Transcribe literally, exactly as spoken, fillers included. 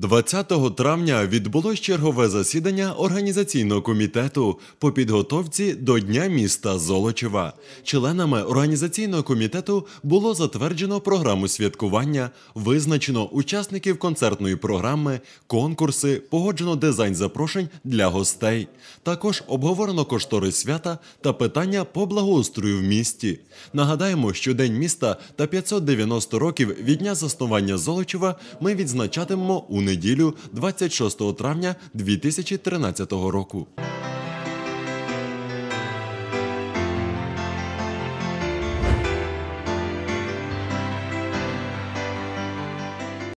двадцятого травня відбулось чергове засідання Організаційного комітету по підготовці до Дня міста Золочева. Членами Організаційного комітету було затверджено програму святкування, визначено учасників концертної програми, конкурси, погоджено дизайн запрошень для гостей. Також обговорено кошторис свята та питання по благоустрою в місті. Нагадаємо, що День міста та п'ятсот дев'яносто років від дня заснування Золочева ми відзначатимемо у неділю двадцять шостого травня дві тисячі тринадцятого року.